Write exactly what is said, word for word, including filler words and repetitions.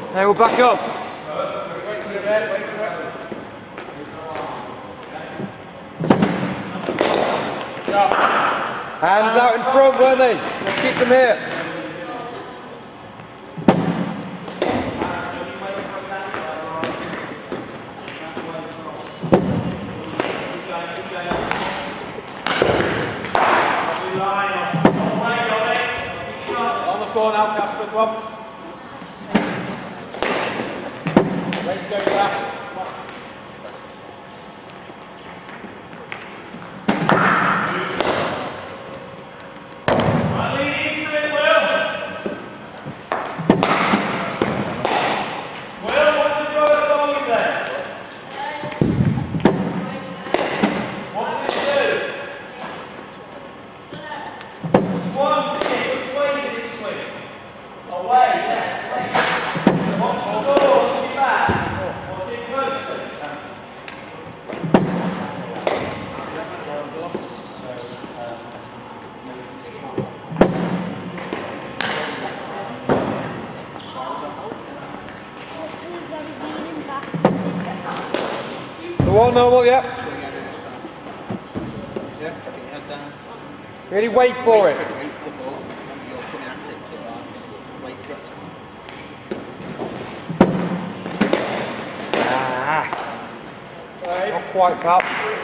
Hey, we'll back up. Hands out in front, weren't they? We'll keep them here. On the floor now, Casper, come on. Let's go back. The wall normal, yep. Really wait for it. Ah, not quite, pal.